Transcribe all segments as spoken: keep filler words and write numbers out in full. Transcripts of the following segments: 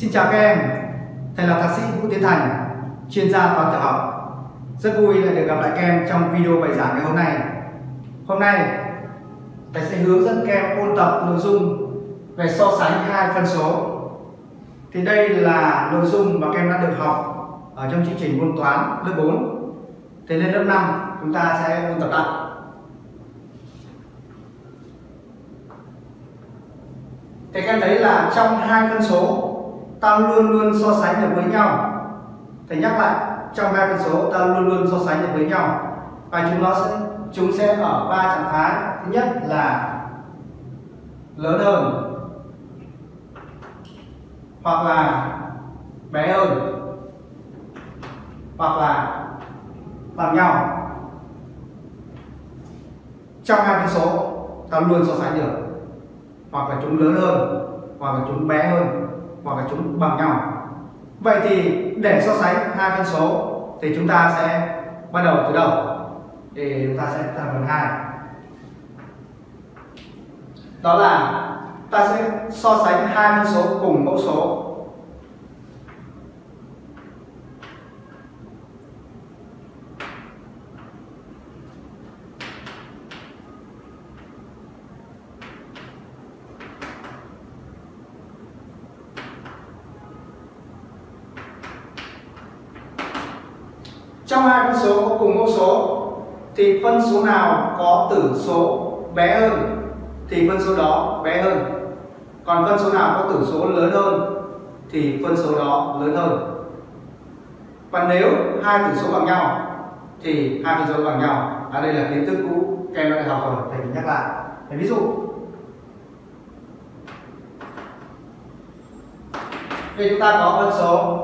Xin chào các em, thầy là thạc sĩ Vũ Tiến Thành, chuyên gia toán tiểu học. Rất vui lại được gặp lại các em trong video bài giảng ngày hôm nay. Hôm nay thầy sẽ hướng dẫn các em ôn tập nội dung về so sánh hai phân số. Thì đây là nội dung mà các em đã được học ở trong chương trình môn toán lớp bốn. Thì lên lớp năm chúng ta sẽ ôn tập lại. Thì các em thấy là trong hai phân số ta luôn luôn so sánh được với nhau. Thầy nhắc lại, trong hai phân số ta luôn luôn so sánh được với nhau và chúng nó sẽ chúng sẽ ở ba trạng thái. Thứ nhất là lớn hơn hoặc là bé hơn hoặc là bằng nhau. Trong hai phân số ta luôn so sánh được, hoặc là chúng lớn hơn, hoặc là chúng bé hơn, hoặc là chúng bằng nhau. Vậy thì để so sánh hai phân số thì chúng ta sẽ bắt đầu từ đâu? Thì chúng ta sẽ làm phần hai. Đó là ta sẽ so sánh hai phân số cùng mẫu số. Trong hai phân số có cùng mẫu số thì phân số nào có tử số bé hơn thì phân số đó bé hơn. Còn phân số nào có tử số lớn hơn thì phân số đó lớn hơn. Và nếu hai tử số bằng nhau thì hai phân số bằng nhau. À, đây là kiến thức cũ các em đã học rồi, thầy nhắc lại. Để ví dụ đây chúng ta có phân số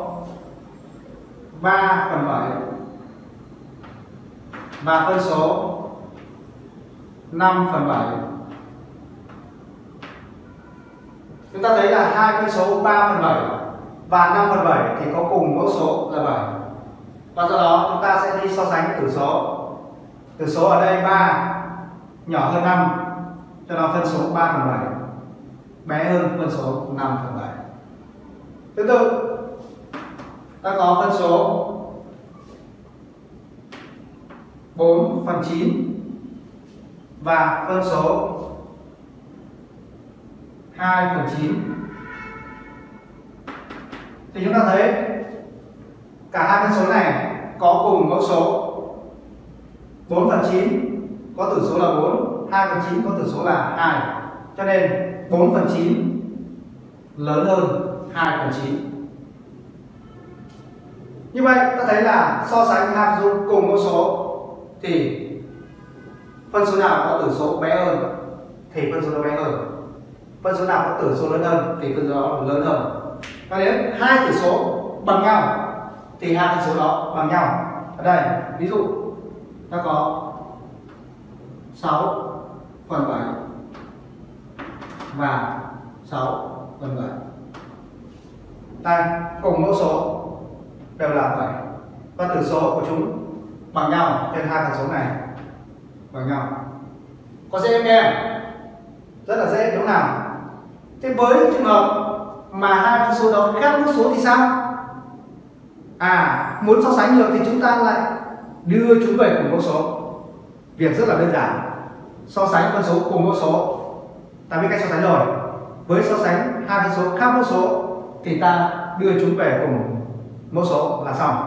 ba phần bảy và phân số năm phần bảy. Chúng ta thấy là hai phân số ba phần bảy và năm phần bảy thì có cùng mẫu số là bảy. Và do đó chúng ta sẽ đi so sánh tử số. Tử số ở đây ba nhỏ hơn năm, cho nó phân số ba phần bảy bé hơn phân số năm phần bảy. Tương tự ta có phân số bốn phần chín và phân số hai phần chín. Thì chúng ta thấy cả hai phân số này có cùng mẫu số. bốn phần chín có tử số là bốn, hai phần chín có tử số là hai. Cho nên bốn phần chín lớn hơn hai phần chín. Như vậy ta thấy là so sánh hai phân số cùng mẫu số thì phân số nào có tử số bé hơn thì phân số đó bé hơn. Phân số nào có tử số lớn hơn thì phân số đó lớn hơn. Và nếu hai tử số bằng nhau thì hai phân số đó bằng nhau. Ở đây ví dụ ta có sáu phần bảy và sáu phần bảy. Ta cùng mẫu số đều là bảy và tử số của chúng bằng nhau, nên hai phân số này bằng nhau. Có dễ không em? Rất là dễ đúng không nào? Thế với trường hợp mà hai phân số đó khác mẫu số thì sao? À, muốn so sánh được thì chúng ta lại đưa chúng về cùng mẫu số. Việc rất là đơn giản. So sánh phân số cùng mẫu số, ta biết cách so sánh rồi. Với so sánh hai phân số khác mẫu số thì ta đưa chúng về cùng mẫu số là xong.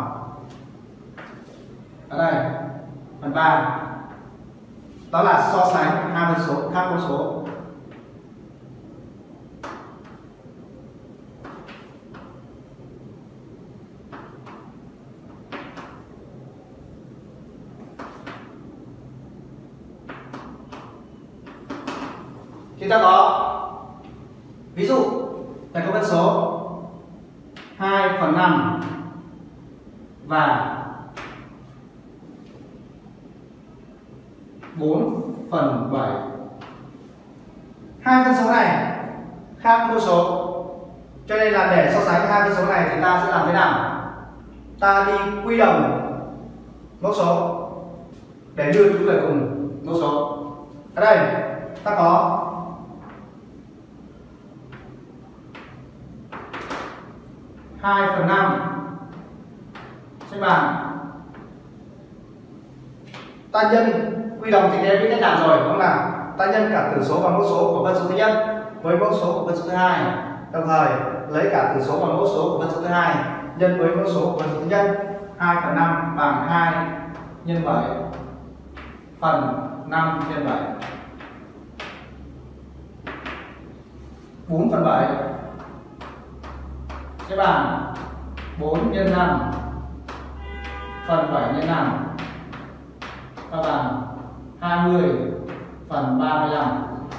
Ở đây phần ba đó là so sánh hai phân số khác mẫu số. Chúng ta có ví dụ là có phân số hai phần năm và bốn phần bảy. Hai phân số này khác mẫu số, cho nên là để so sánh hai phân số này thì ta sẽ làm thế nào? Ta đi quy đồng mẫu số để đưa chúng về cùng mẫu số. Ở đây ta có hai phần năm sẽ bằng ta nhân quy đồng thì em biết cách làm rồi đúng không nào? Ta nhân cả tử số và mẫu số của phân số thứ nhất với mẫu số của phân số thứ hai, đồng thời lấy cả tử số và mẫu số của phân số thứ hai nhân với mẫu số của phân số thứ nhất. Hai phần năm bằng hai nhân bảy phần năm nhân bảy. Bốn phần bảy sẽ bằng bốn nhân năm phần bảy nhân năm, ta bằng hai mươi phần ba mươi lăm.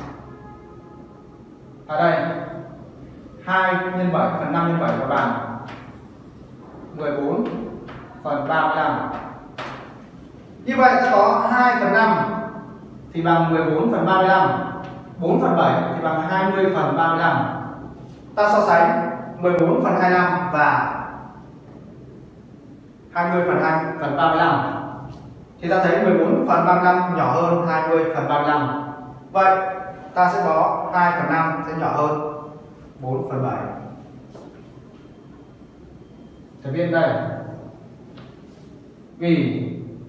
Ở đây hai nhân bảy phần năm nhân bảy là bằng mười bốn phần ba mươi lăm. Như vậy ta có hai phần năm thì bằng mười bốn phần ba mươi lăm, bốn phần bảy thì bằng hai mươi phần ba mươi lăm. Ta so sánh mười bốn phần hai mươi lăm và hai mươi phần hai phần ba mươi lăm thì ta thấy mười bốn phần ba mươi lăm nhỏ hơn hai mươi phần ba mươi lăm. Vậy ta sẽ có hai phần năm sẽ nhỏ hơn bốn phần bảy. Thể hiện đây vì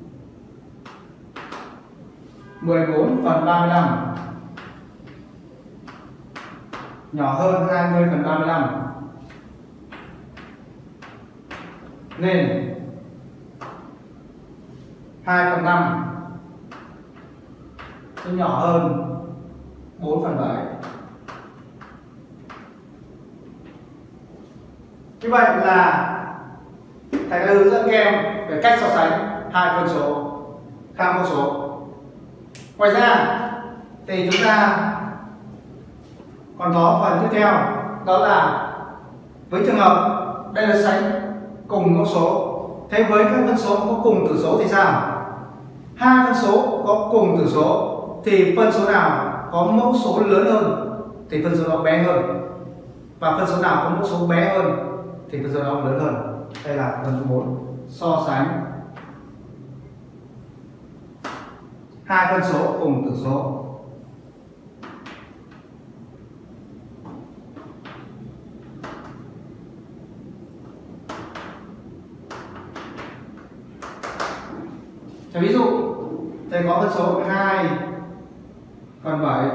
mười bốn phần ba mươi lăm nhỏ hơn hai mươi phần ba mươi lăm nên hai phần năm sẽ nhỏ hơn bốn phần bảy. Như vậy là thầy đã hướng dẫn các em về cách so sánh hai phân số khác mẫu số. Ngoài ra thì chúng ta còn có phần tiếp theo, đó là với trường hợp đây là so sánh cùng mẫu số. Thế với các phân số có cùng tử số thì sao? Hai phân số có cùng tử số thì phân số nào có mẫu số lớn hơn thì phân số đó bé hơn, và phân số nào có mẫu số bé hơn thì phân số đó lớn hơn. Đây là phần số bốn, so sánh hai phân số cùng tử số. Cho ví dụ thầy có phân số hai phần bảy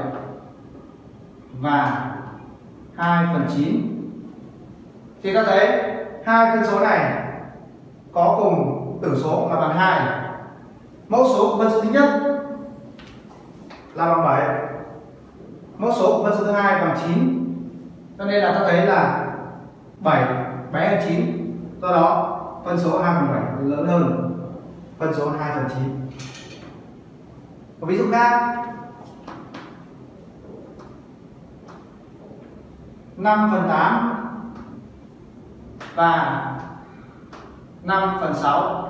và hai phần chín thì ta thấy hai phân số này có cùng tử số là bằng hai. Mẫu số của phân số thứ nhất là bằng bảy, mẫu số của phân số thứ hai bằng chín, cho nên là ta thấy là bảy bé hơn chín, do đó phân số hai phần bảy lớn hơn phân số hai phần chín. Một ví dụ khác, năm phần tám và năm phần sáu.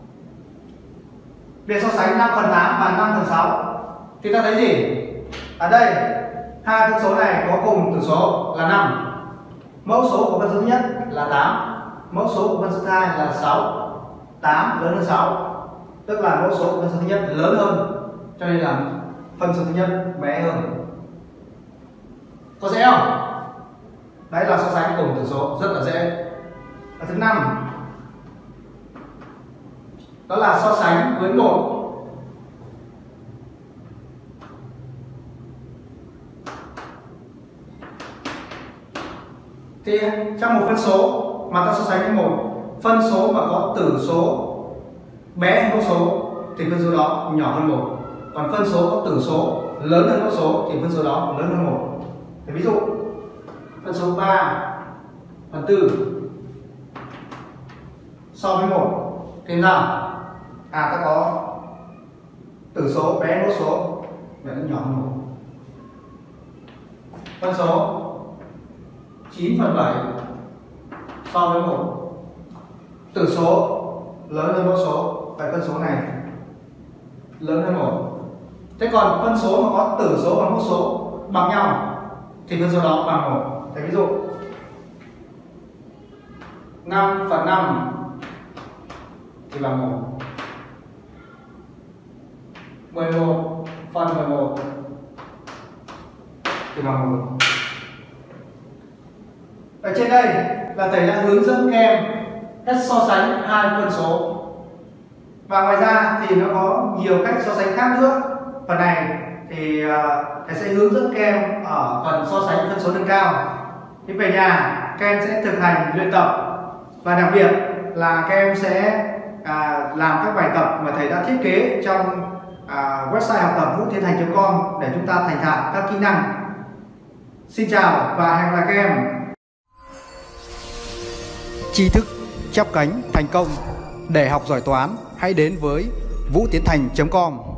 Để so sánh năm phần tám và năm phần sáu thì ta thấy gì? Ở đây hai phân số này có cùng tử số là năm. Mẫu số của phân số thứ nhất là tám, mẫu số của phân số thứ hai là sáu. tám lớn hơn sáu, tức là mẫu số của phân số thứ nhất lớn hơn, cho nên là phân số thứ nhất bé hơn. Có dễ không? Đấy là so sánh cùng tử số, rất là dễ. Và thứ năm, đó là so sánh với một. Thì trong một phân số mà ta so sánh với một, phân số mà có tử số bé hơn mẫu số thì phân số đó nhỏ hơn một, còn phân số có tử số lớn hơn mẫu số thì phân số đó lớn hơn một. Thì ví dụ phân số ba phần tư so với một thì nào, à ta có tử số bé mẫu số, vậy nó nhỏ hơn một. Phân số chín phần bảy so với một, tử số lớn hơn mẫu số, vậy phân số này lớn hơn một. Thế còn phân số mà có tử số và mẫu số bằng nhau thì phân số đó bằng một. Thế ví dụ năm phần năm thì bằng một, mười một phần mười một thì bằng một. Ở trên đây là thầy đã hướng dẫn các em cách so sánh hai phân số. Và ngoài ra thì nó có nhiều cách so sánh khác nữa. Phần này thì thầy sẽ hướng dẫn các em ở phần so sánh phân số nâng cao. Thì về nhà các em sẽ thực hành luyện tập, và đặc biệt là các em sẽ à, làm các bài tập mà thầy đã thiết kế trong à, website học tập vũ tiến thành chấm com để chúng ta thành thạo các kỹ năng. Xin chào và hẹn gặp lại các em. Tri thức chắp cánh thành công. Để học giỏi toán, hãy đến với vũ tiến thành chấm com.